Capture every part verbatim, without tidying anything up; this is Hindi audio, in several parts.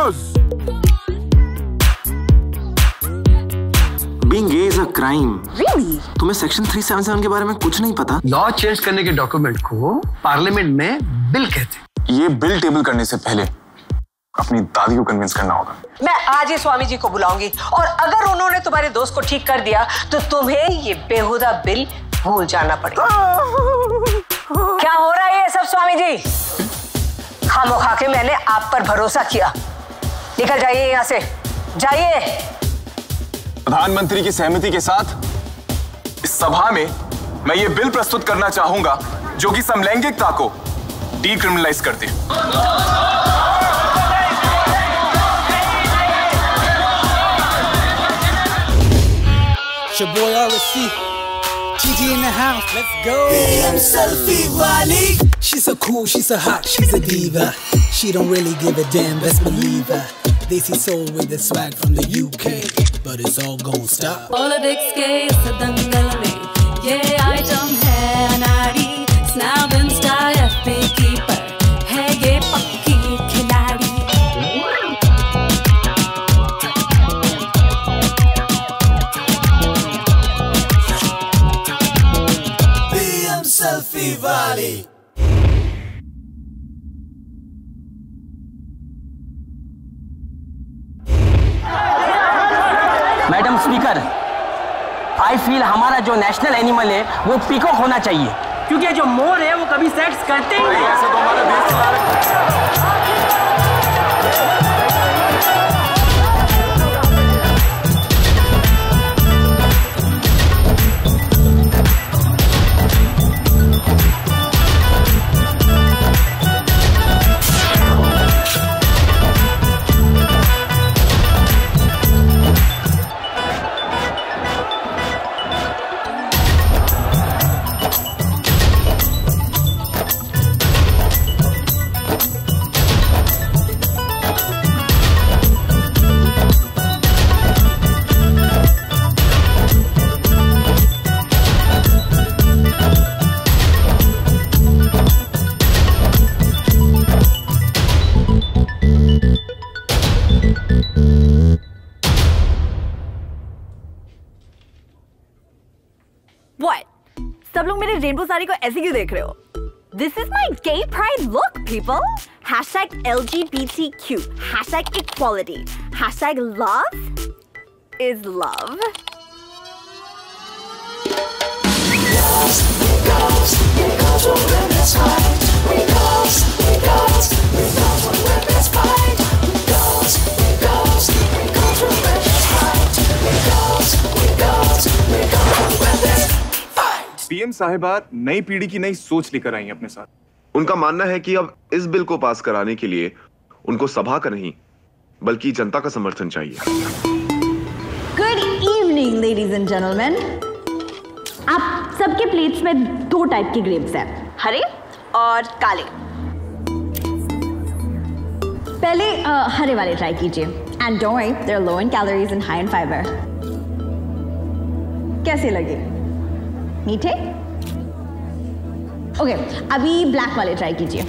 Pause. Being gay is a crime. Really? तुम्हें सेक्शन तीन सौ सतहत्तर के बारे में कुछ नहीं पता? लॉ चेंज करने के डॉक्यूमेंट को पार्लियामेंट में बिल कहते। ये बिल टेबल करने से पहले अपनी दादी को कन्विंस करना होगा। मैं आज ही स्वामी जी को बुलाऊंगी और अगर उन्होंने तुम्हारे दोस्त को ठीक कर दिया तो तुम्हें ये बेहुदा बिल भूल जाना पड़ेगा। क्या हो रहा है ये सब स्वामी जी? खामोखा के मैंने आप पर भरोसा किया। निकल जाइए यहाँ से, जाइए। प्रधानमंत्री की सहमति के साथ इस सभा में मैं ये बिल प्रस्तुत करना चाहूंगा जो कि समलैंगिकता को डीक्रिमिनलाइज करते हैं। Your boy R S C, T G in the house, let's go. Damn, Selfiewali. She's so cool, she's so hot, she's a diva. She don't really give a damn, best believe her. Desi soul with the swag from the U K, but it's all gon' stop. Politics के इस दंगल में ये आइटम है अनाड़ी, Snap Insta F B की पर है ये पक्की खिलाड़ी। Selfiewali. Madam speaker, I feel हमारा जो नेशनल एनिमल है वो पीकॉक होना चाहिए, क्योंकि जो मोर है वो कभी सेक्स करते ही नहीं। ऐसे तो हमारा देश चला रहे। What? सब लोग मेरे रेनबो साड़ी को ऐसे क्यों देख रहे हो? This is my gay pride look, people. Hashtag L G B T Q. Hashtag equality. Hashtag love is love. Girls, girls, girls for women's fight. We girls, we girls, we girls for women's fight. Girls, girls, girls for women's fight. We girls, we girls, we girls for women's fight. PM साहिबा नई पीढ़ी की नई सोच लेकर आई हैं अपने साथ। उनका मानना है कि अब इस बिल को पास कराने के लिए उनको सभा का नहीं बल्कि जनता का समर्थन चाहिए। Good evening, ladies and gentlemen. आप सबके प्लेट्स में दो टाइप के ग्रेप्स हैं, हरे और काले। पहले uh, हरे वाले ट्राई कीजिए, and don't worry, they're low in calories and high in fiber. कैसे लगे? मीठे? ओके, अभी ब्लैक वाले ट्राई कीजिए।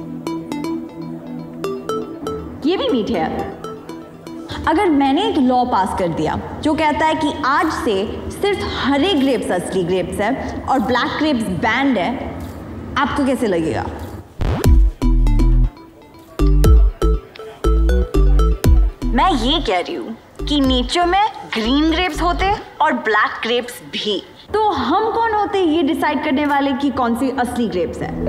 ये भी मीठे हैं। अगर मैंने एक लॉ पास कर दिया जो कहता है कि आज से सिर्फ हरे ग्रेप्स असली ग्रेप्स है और ब्लैक ग्रेप्स बैंड है, आपको कैसे लगेगा? मैं ये कह रही हूँ कि नेचर में ग्रीन ग्रेप्स होते और ब्लैक ग्रेप्स भी। तो हम कौन होते ये डिसाइड करने वाले कि कौन सी असली ग्रेप्स है?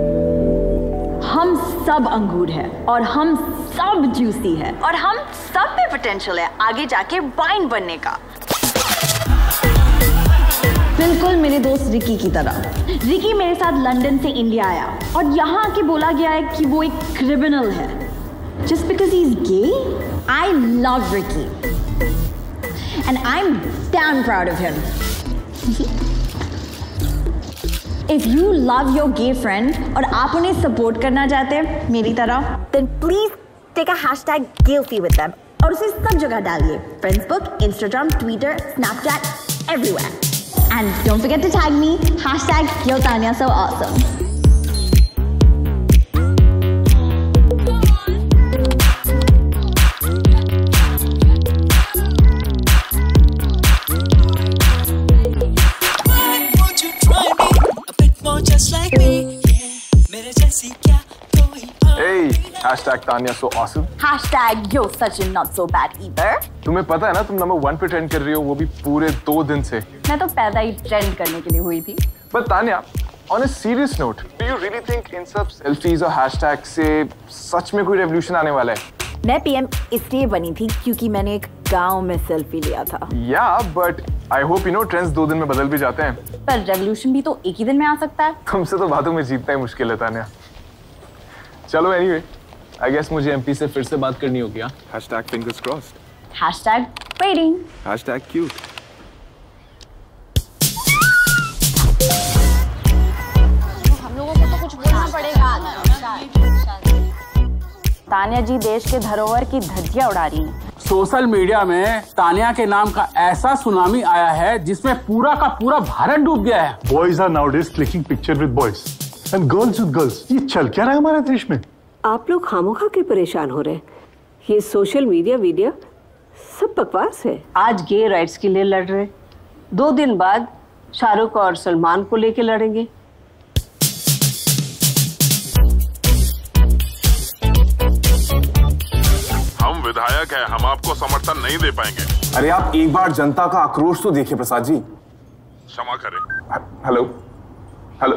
हम सब अंगूर है और हम सब जूसी है और हम सब में पोटेंशियल है आगे जाके वाइन बनने का। बिल्कुल मेरे दोस्त रिकी की तरह। रिकी मेरे साथ लंदन से इंडिया आया और यहाँ आके बोला गया है कि वो एक क्रिमिनल है। Just because he's gay? I love Ricky. And I'm damn proud of him. If you love your gay friend और आप उन्हें सपोर्ट करना चाहते हैं मेरी तरह, then please take a hashtag guilty with them और उसे सब जगह डालिए, Facebook, Instagram, Twitter, Snapchat, everywhere. And don't forget to tag me, hashtag Yo Tanya so awesome. Hashtag Tanya so awesome. Hashtag yo Sachin not so bad either. तुम्हें पता है ना तुम नंबर वन पे ट्रेंड कर रही हो, वो भी पूरे दो दिन से। मैं तो पैदा ही ट्रेंड करने के लिए हुई थी। But Tanya, on a serious note, do you really think इन सब selfies और hashtag से सच में कोई revolution आने वाला है? मैं पीएम इसलिए बनी थी क्योंकि मैंने एक गांव में सेल्फी लिया था। Yeah, but I hope you know trends दो दिन में बदल भी जाते हैं। पर रेवोल्यूशन भी तो एक ही दिन में आ सकता है। तुमसे तो बातों में जीतना ही मुश्किल है तान्या। चलो anyway, I guess मुझे एमपी से फिर से बात करनी होगी। हाँ? Hashtag fingers crossed. Hashtag waiting. Hashtag cute. हम लोगों को तो कुछ बोलना पड़ेगा। तान्या जी देश के धरोहर की धज्जियां उड़ा रही हैं। सोशल मीडिया में तान्या के नाम का ऐसा सुनामी आया है जिसमें पूरा का पूरा भारत डूब गया है। Boys are nowadays clicking picture with boys and girls with girls. ये चल क्या रहा है हमारे देश में? आप लोग खामोखा के परेशान हो रहे हैं। ये सोशल मीडिया वीडियो सब बकवास है। आज गे राइट्स के लिए लड़ रहे, दो दिन बाद शाहरुख और सलमान को लेके लड़ेंगे। हम विधायक हैं, हम आपको समर्थन नहीं दे पाएंगे। अरे आप एक बार जनता का आक्रोश तो देखिए प्रसाद जी। क्षमा करें। Hello hello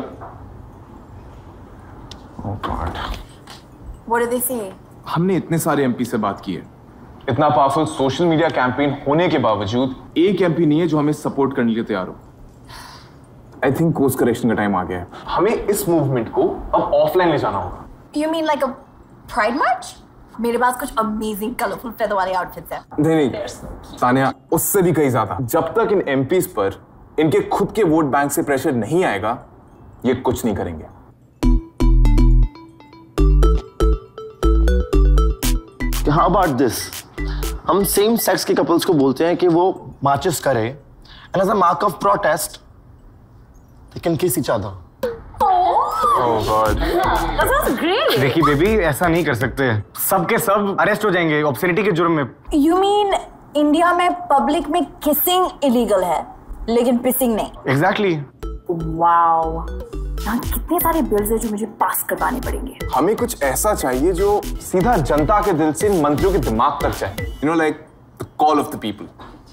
oh god, What did they say? हमने इतने सारे एमपी से बात की है, इतना पावरफुल सोशल मीडिया कैंपेन होने के बावजूद एक एमपी नहीं है जो हमें सपोर्ट करने के लिए तैयार हो। आई थिंक कोर्स करेक्शन का टाइम आ गया है। हमें इस मूवमेंट को अब ऑफलाइन ले जाना होगा। You mean like a pride march? मेरे पास कुछ अमेजिंग कलरफुल फेदर वाले आउटफिट्स हैं। नहीं नहीं तान्या, उससे भी कहीं ज्यादा। जब तक इन एमपीज पर इनके खुद के वोट बैंक से प्रेशर नहीं आएगा, ये कुछ नहीं करेंगे। How about this? हम सेम सेक्स के कपल्स को बोलते हैं कि वो मार्चेस करें and as a mark of protest they can kiss each other. Oh God. That was great. देखिए बेबी, ऐसा नहीं कर सकते, सब के सब अरेस्ट हो जाएंगे ऑब्ससेनिटी के जुर्म में। You mean इंडिया में पब्लिक में किसिंग इलीगल है लेकिन पिसिंग नहीं? Exactly. वाओ, यहाँ कितने सारे बिल्स हैं जो मुझे पास करवाने पड़ेंगे। हमें कुछ ऐसा चाहिए जो सीधा जनता के दिल से मंत्रियों के दिमाग तक जाए। You know, like the call of the people.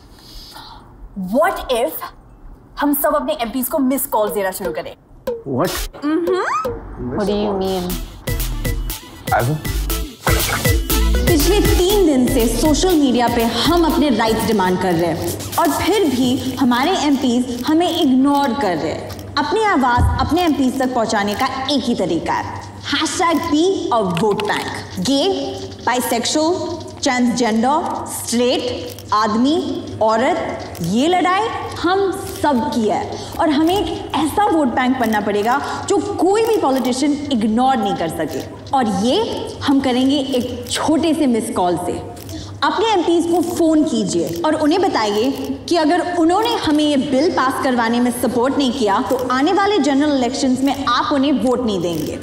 What if हम सब अपने एमपीज को मिस कॉल देना शुरू करें? What? Mm-hmm. What do you mean? As in? पिछले तीन दिन से सोशल मीडिया पे हम अपने राइट्स डिमांड कर रहे हैं और फिर भी हमारे एमपीज हमें इग्नोर कर रहे हैं। अपनी आवाज अपने एमपीज तक पहुंचाने का एक ही तरीका है, हैशटैग बी और vote bank. Gay, bisexual, transgender, straight, आदमी, औरत, ये लड़ाई हम सब की है और हमें एक ऐसा वोट बैंक बनना पड़ेगा जो कोई भी पॉलिटिशियन इग्नोर नहीं कर सके। और ये हम करेंगे एक छोटे से मिस कॉल से। अपने एमपीज को फोन कीजिए और उन्हें बताइए कि अगर उन्होंने हमें ये बिल पास करवाने में सपोर्ट नहीं किया तो आने वाले जनरल इलेक्शंस में आप उन्हें वोट नहीं देंगे।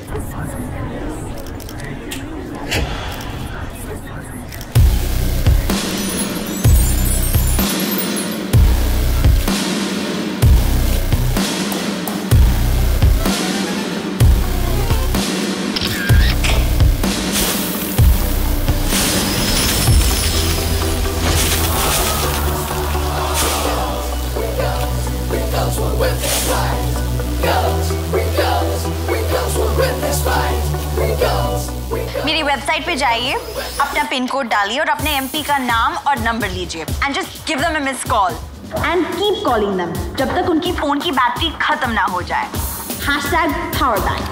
मेरी वेबसाइट पे जाइए, अपना पिन कोड डालिए और अपने एमपी का नाम और नंबर लीजिए and just give them a miss call and keep calling them जब तक उनकी फोन की बैटरी खत्म ना हो जाए। Hashtag power bank.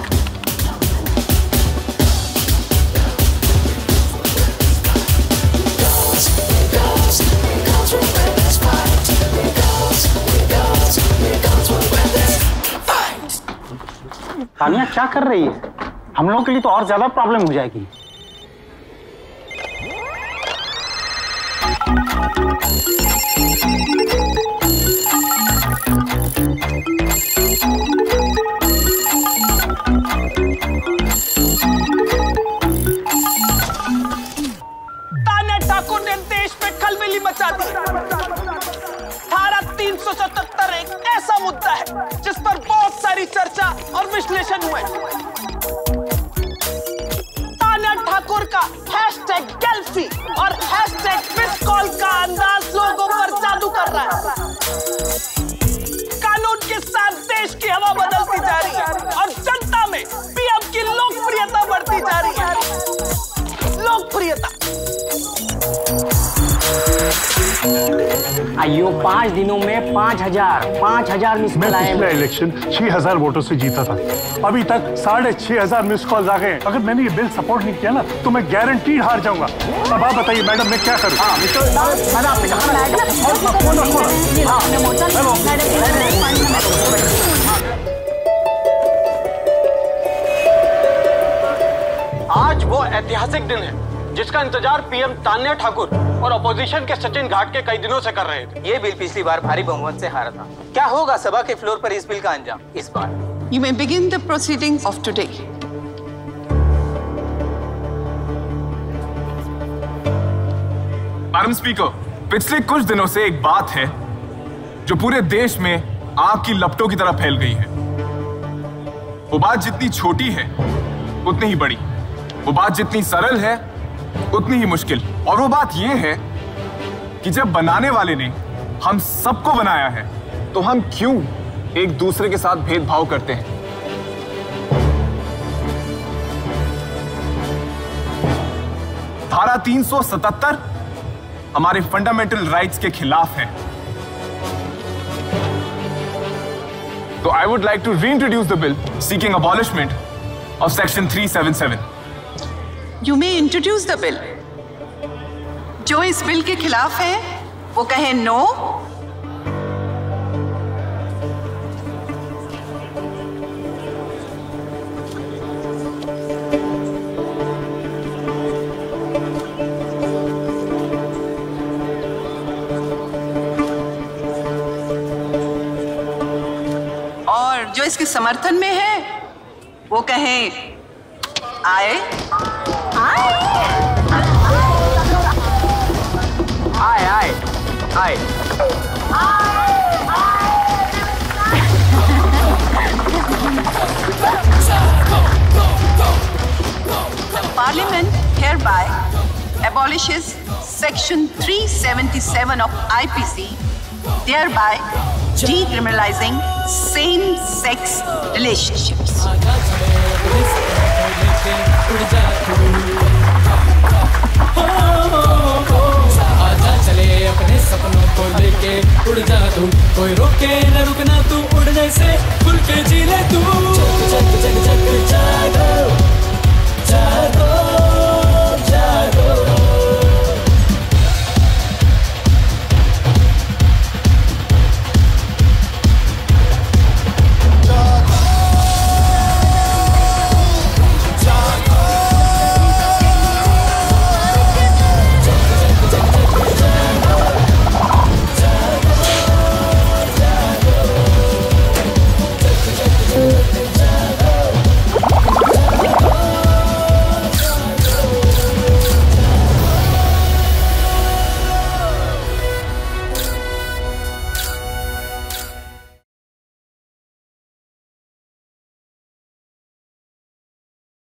तानिया क्या कर रही है? हम लोगों के लिए तो और ज्यादा प्रॉब्लम हो जाएगी। तान्या ठाकुर ने देश में खलबली मचा दी। धारा तीन सौ सतहत्तर एक ऐसा मुद्दा है जिस पर बहुत सारी चर्चा और विश्लेषण हुए। तान्या ठाकुर ठाकुर का हैशटैग गेल्फी और हैशटैग मिस कॉल का अंदाज लोगों पर जादू कर रहा है। कानून के साथ देश की हवा बदलती जा रही है और जनता में पीएम की लोकप्रियता बढ़ती जा रही है। लोकप्रियता। आइयो पांच दिनों में पांच हजार पांच हजार मिस कॉल आए। पिछला इलेक्शन छह हजार वोटों से जीता था, अभी तक साढ़े छह हजार मिस कॉल आ गए। अगर मैंने ये बिल सपोर्ट नहीं किया ना तो मैं गारंटीड हार जाऊंगा। अब आप बताइए मैडम मैं क्या करूं? आज वो ऐतिहासिक दिन है जिसका इंतजार पीएम तान्या ठाकुर और अपोजिशन के सचिन घाट के कई दिनों से कर रहे थे। ये बिल पिछली बार भारी बहुमत से हारा था। क्या होगा सभा के फ्लोर पर इस बिल का अंजाम इस बार? You may begin the proceedings of today. Madam speaker, पिछले कुछ दिनों से एक बात है जो पूरे देश में आग की लपटों की तरह फैल गई है। वो बात जितनी छोटी है उतनी ही बड़ी, वो बात जितनी सरल है उतनी ही मुश्किल। और वो बात ये है कि जब बनाने वाले ने हम सबको बनाया है तो हम क्यों एक दूसरे के साथ भेदभाव करते हैं? धारा तीन सौ सतहत्तर हमारे फंडामेंटल राइट्स के खिलाफ है। तो I would like to reintroduce the bill seeking abolishment of section three seven seven. You may introduce the bill. जो इस बिल के खिलाफ है वो कहे नो। और जो इसके समर्थन में है वो कहे आए। आए आए आए The Parliament hereby abolishes Section three seventy-seven of I P C, thereby decriminalizing same-sex relationships. आजा चले अपने सपनों को लेके उड़ जा तू, कोई रोके न रुकने